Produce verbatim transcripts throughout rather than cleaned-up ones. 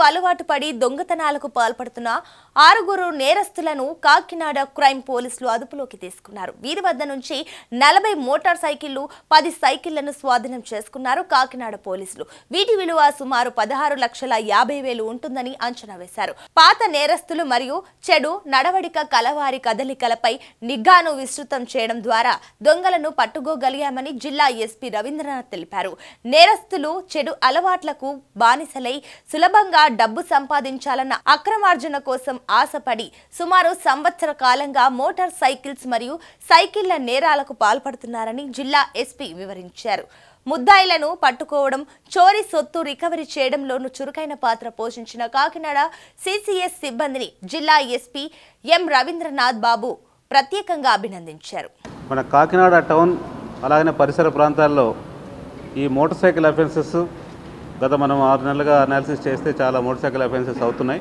అలవాటు పడి దొంగతనాలకు పాల్పడుతున్న ఆరుగురు నేరస్తులను కాకినాడ క్రైమ్ పోలీసులు అదుపులోకి తీసుకున్నారు. వీరి వద్ద నుంచి నలభై మోటార్ సైకిళ్లు, పది సైకిళ్లను స్వాధీనం చేసుకున్నారు కాకినాడ పోలీసులు. వీటి విలువ సుమారు పదహారు లక్షల యాభై వేలు ఉంటుందని అంచనా వేశారు. పాత నేరస్తులు మరియు చెడు నడవడిక కలవారి కదలికలపై నిఘాను విస్తృతం చేయడం ద్వారా దొంగలను పట్టుకోగలిగామని జిల్లా ఎస్పీ రవీంద్రనాథ్ తెలిపారు. నేరస్తులు చెడు అలవాట్లకు బానిసలై సులభంగా డబ్బు సంపాదించాలన్న అక్రమార్జన కోసం ఆశపడి సుమారు సంవత్సర కాలంగా మోటార్ సైకిల్స్ మరియు సైకిళ్ల నేరాలకు పాల్పడుతున్నారని జిల్లా ఎస్పీ వివరించారు. ముద్దాయిలను పట్టుకోవడం, చోరీ సొత్తు రికవరీ చేయడంలోనూ చురుకైన పాత్ర పోషించిన కాకినాడ సిసిఎస్ సిబ్బందిని జిల్లా ఎస్పీ ఎం రవీంద్రనాథ్ బాబు ప్రత్యేకంగా అభినందించారు. మన కాకినాడ టౌన్ అలాగే పరిసర ప్రాంతాల్లో ఈ మోటార్ సైకిల్ అఫెన్సెస్ గత మనం ఆరు నెలలుగా అనాలిసిస్ చేస్తే చాలా మోటార్ సైకిల్ అఫెన్సెస్ అవుతున్నాయి.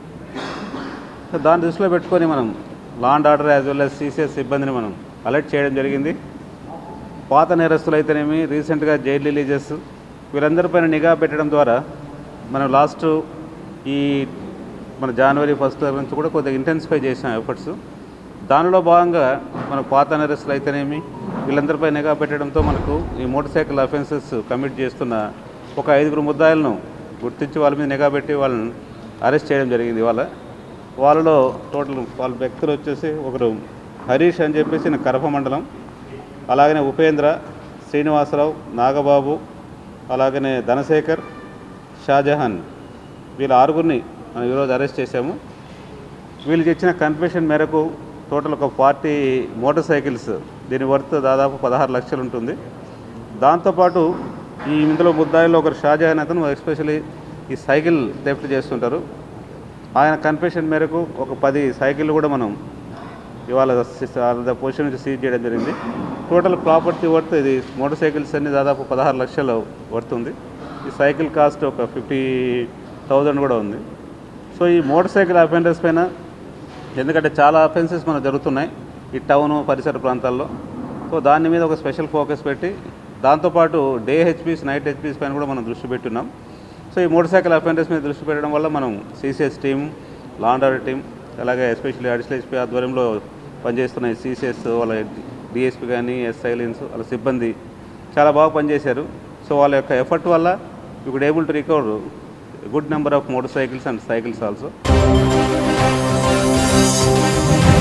దాన్ని దృష్టిలో పెట్టుకొని మనం law and order as well as CCS సిబ్బందిని మనం అలర్ట్ చేయడం జరిగింది. పాత నేరస్తులు అయితేనేమి, రీసెంట్గా జైలు రిలీజెస్, వీరందరిపైన నిఘా పెట్టడం ద్వారా మనం లాస్ట్ ఈ మన జనవరి ఫస్ట్ నుంచి కూడా కొద్దిగా ఇంటెన్సిఫై చేసాం ఎఫర్ట్స్. దానిలో భాగంగా మన పాత నేరస్తులు అయితేనేమి వీళ్ళందరిపై నిఘా పెట్టడంతో మనకు ఈ మోటార్ సైకిల్ అఫెన్సెస్ కమిట్ చేస్తున్న ఒక ఐదుగురు ముద్దాయిలను గుర్తించి వాళ్ళ మీద నిఘా పెట్టి వాళ్ళని అరెస్ట్ చేయడం జరిగింది. వాళ్ళ వాళ్ళలో టోటల్ వాళ్ళ వ్యక్తులు వచ్చేసి ఒకరు హరీష్ అని చెప్పేసి కరప మండలం, అలాగనే ఉపేంద్ర, శ్రీనివాసరావు, నాగబాబు, అలాగనే ధనశేఖర్, షాజహాన్, వీళ్ళ ఆరుగురిని మనం ఈరోజు అరెస్ట్ చేశాము. వీళ్ళకి ఇచ్చిన కన్ఫెషన్ మేరకు టోటల్ ఒక ఫార్టీ మోటార్ సైకిల్స్, దీని వర్త్ దాదాపు పదహారు లక్షలు ఉంటుంది. దాంతోపాటు ఈ ఇందులో ముద్దాయిలో ఒకరు షాజహాన్ అతను ఎస్పెషల్లీ ఈ సైకిల్ థెఫ్ట్ చేస్తుంటారు. ఆయన కన్ఫెషన్ మేరకు ఒక పది సైకిళ్ళు కూడా మనం ఇవాళ పొజిషన్ నుంచి సీజ్ చేయడం జరిగింది. టోటల్ ప్రాపర్టీ వర్త్ ఇది మోటార్ సైకిల్స్ అన్ని దాదాపు పదహారు లక్షలు వర్త్ ఉంది. ఈ సైకిల్ కాస్ట్ ఒక ఫిఫ్టీ థౌజండ్ కూడా ఉంది. సో ఈ మోటార్ సైకిల్ అఫెండర్స్ పైన, ఎందుకంటే చాలా అఫెన్సెస్ మనకు జరుగుతున్నాయి ఈ టౌను పరిసర ప్రాంతాల్లో, సో దాని మీద ఒక స్పెషల్ ఫోకస్ పెట్టి దాంతోపాటు డే హెచ్పీస్, నైట్ హెచ్పీస్ పైన కూడా మనం దృష్టి పెట్టున్నాం. సో ఈ మోటార్ సైకిల్ అఫెండర్స్ మీద దృష్టి పెట్టడం వల్ల మనం CCS team, law and order team, అలాగే ఎస్పెషల్లీ అడిషనల్ ఎస్పీ ఆధ్వర్యంలో పనిచేస్తున్న సిసిఎస్ వాళ్ళ డిఎస్పీ కానీ ఎస్ఐలిన్స్ వాళ్ళ సిబ్బంది చాలా బాగా పనిచేశారు. సో వాళ్ళ యొక్క ఎఫర్ట్ వల్ల you could able to recover good number of motor cycles and cycles also.